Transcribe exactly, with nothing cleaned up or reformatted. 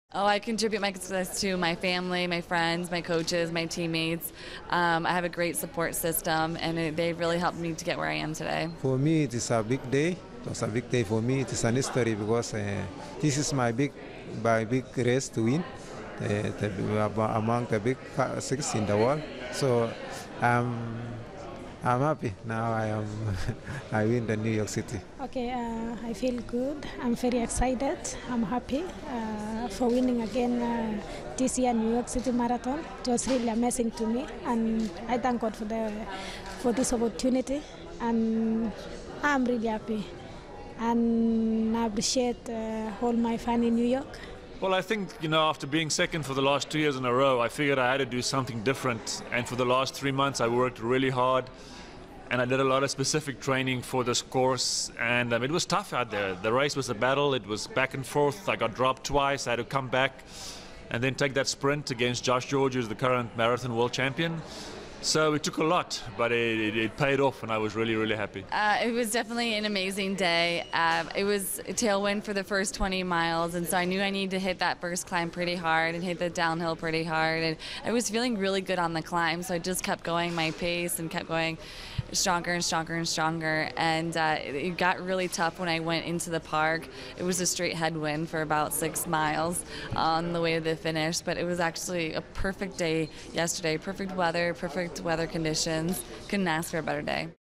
Oh, I contribute my success to my family, my friends, my coaches, my teammates. Um, I have a great support system, and it, they've really helped me to get where I am today. For me, it is a big day. It's a big day for me. It is an history because uh, this is my big, my big race to win uh, the, among the big six in the world. So um, I'm happy now. I am I win the New York City. Okay, uh, I feel good. I'm very excited. I'm happy uh, for winning again uh, this year New York City Marathon. It was really amazing to me, and I thank God for the for this opportunity. And I'm really happy, and I appreciate uh, all my fans in New York. Well, I think, you know, after being second for the last two years in a row, I figured I had to do something different. And for the last three months, I worked really hard. And I did a lot of specific training for this course. And um, it was tough out there. The race was a battle. It was back and forth. I got dropped twice. I had to come back and then take that sprint against Josh George, who's the current marathon world champion. So it took a lot, but it, it, it paid off, and I was really, really happy. Uh, it was definitely an amazing day. Uh, it was a tailwind for the first twenty miles, and so I knew I needed to hit that first climb pretty hard and hit the downhill pretty hard. And I was feeling really good on the climb, so I just kept going my pace and kept going stronger and stronger and stronger. And uh, it got really tough when I went into the park. It was a straight headwind for about six miles on the way to the finish, but it was actually a perfect day yesterday. Perfect weather, perfect weather conditions. Couldn't ask for a better day.